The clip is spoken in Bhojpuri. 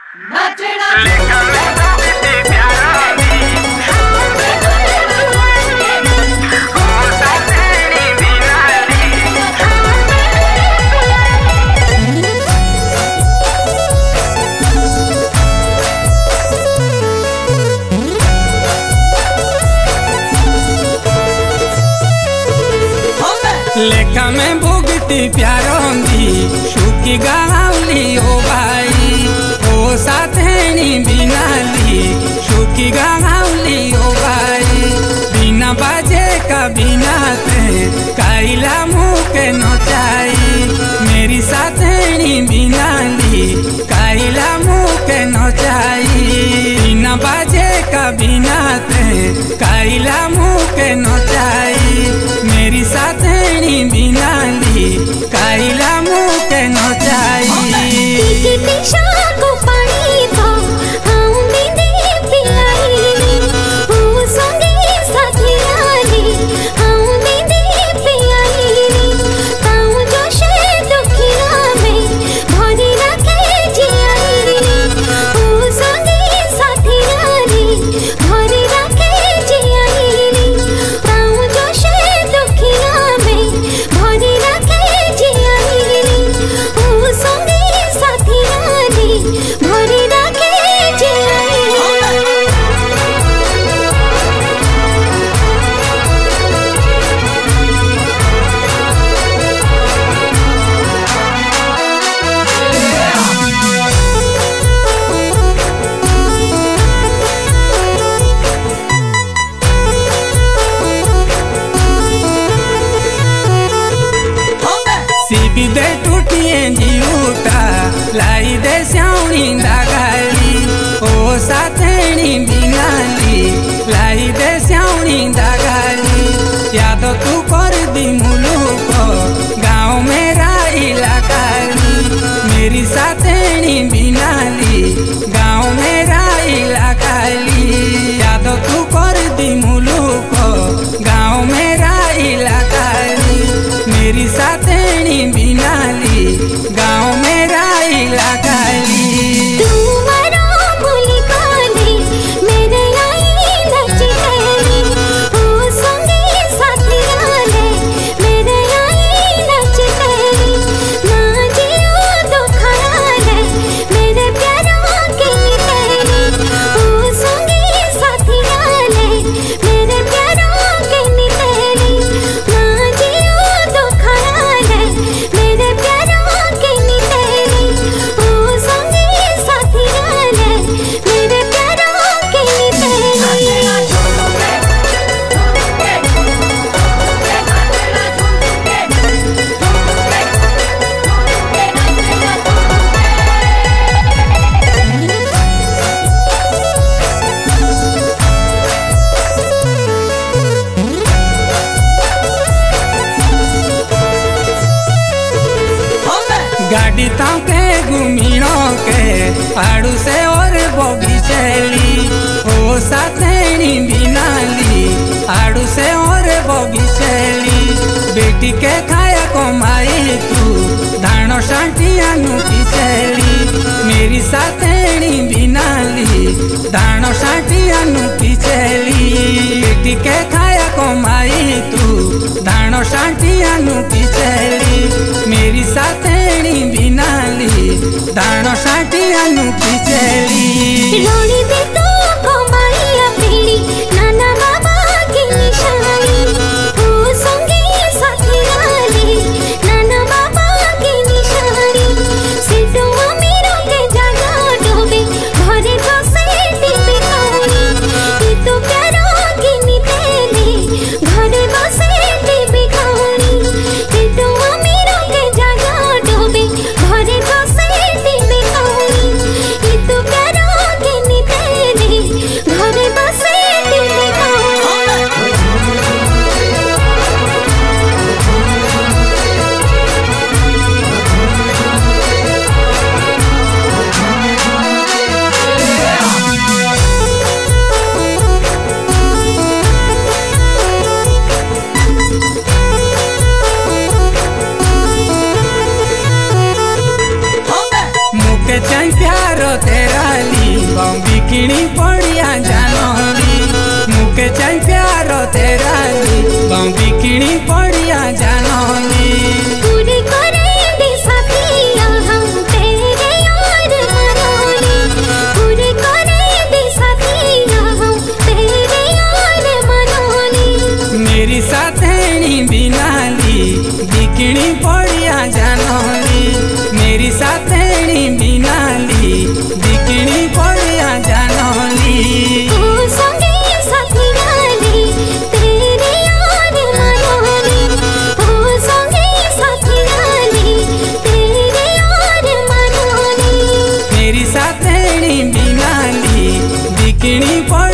लेखा में भुगती प्यारोंगी सुखी गावली ओ भाई ओ साथेनी बिनाली सुखी गावली ओ भाई बिना बाजे का बिना ते काइला मुके नचाई मेरी साथेनी बिनाली काइला मुके नचाई बिना बाजे का बिना ते काइला मुके नचाई मेरी साथेनी बिनाली काइला मुके नचाई दे टूटिए जीवटा लाई दे श्यावणी दागाली ओ साथेनी बिनाली लाई दे श्यावणी दागाली याद तू कर दी मुलुक गाँव मेरा इलाका मेरी साथेनी बिनाली गाँव मेरा इलाका याद तू कर दी मुलुक गाँव मेरा इलाका मेरी साथेनी बिनाली गाँव मेरा इलाका गाड़ी ताऊ के घूमिनो के आड़ू से और बगीचेली ओ साथेनी बिनाली आड़ू से और बगीचेली बेटी के खाया कमाई तू धानो शांटिया नु पीछेली मेरी साथेनी बिनाली धानो शांटिया नु पीछेली बेटी के खाया कमाई तू धानो शांटिया नु पीछेली मेरी साथेनी बिनाली धानो शांटिया नु पीछेली रोनी दे तो कमाइया पीड़ी नाना बाबा की निशानी ओ संगी साथी वाली नाना बाबा की निशानी सिद्धू अमीरों के जागा डूबे भरे बसे टीपे खानी ये तो प्यारों की नितेली भरे बसे टीपे खानी ये तो अमीरों के जागा डूबे भरे बसे टीपे खानी ये तो प्यारों की नितेली मुके चाहे प्यार तेरा ली बिकिनी पड़िया जानली मुके चाहे प्यार तेरा ली बिकिनी पड़िया जानली पूरे करे दे साथिया हम तेरे यार मनोली पूरे करे दे साथिया हम तेरे यार मनोली मेरी साथेनी बिनाली बिकिनी पड़िया जानली मेरी साथेनी बिनाली बिकिनी पड़िया जानली ओ संगे साथी डाली तेरे यार मनोली ओ संगे साथी डाली तेरे यार मनोली मेरी साथेनी बिनाली बिकिनी पड़िया